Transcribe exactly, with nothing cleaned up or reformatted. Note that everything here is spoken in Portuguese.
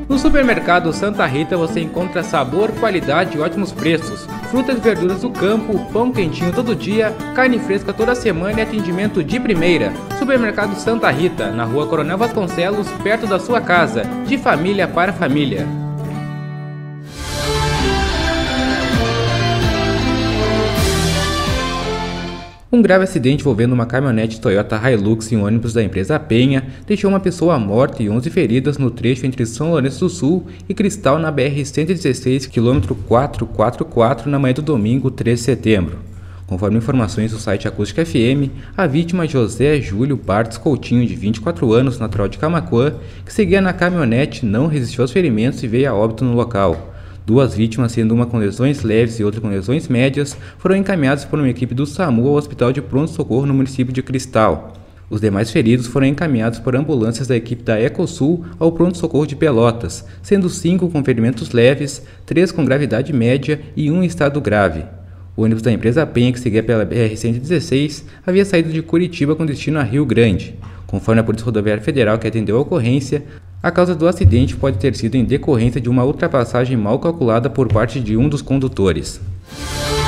No supermercado Santa Rita você encontra sabor, qualidade e ótimos preços. Frutas e verduras do campo, pão quentinho todo dia, carne fresca toda semana e atendimento de primeira. Supermercado Santa Rita, na rua Coronel Vasconcelos, perto da sua casa. De família para família. Um grave acidente envolvendo uma caminhonete Toyota Hilux e um ônibus da empresa Penha deixou uma pessoa morta e onze feridas no trecho entre São Lourenço do Sul e Cristal na B R cento e dezesseis, quilômetro quatrocentos e quarenta e quatro, na manhã do domingo, treze de setembro. Conforme informações do site Acústica F M, a vítima José Júlio Bartz Coutinho, de vinte e quatro anos, natural de Camaquã, que seguia na caminhonete, não resistiu aos ferimentos e veio a óbito no local. Duas vítimas, sendo uma com lesões leves e outra com lesões médias, foram encaminhadas por uma equipe do SAMU ao Hospital de Pronto-Socorro no município de Cristal. Os demais feridos foram encaminhados por ambulâncias da equipe da Ecosul ao Pronto-Socorro de Pelotas, sendo cinco com ferimentos leves, três com gravidade média e um em estado grave. O ônibus da empresa Penha, que seguia pela B R cento e dezesseis, havia saído de Curitiba com destino a Rio Grande. Conforme a Polícia Rodoviária Federal, que atendeu a ocorrência, a causa do acidente pode ter sido em decorrência de uma ultrapassagem mal calculada por parte de um dos condutores.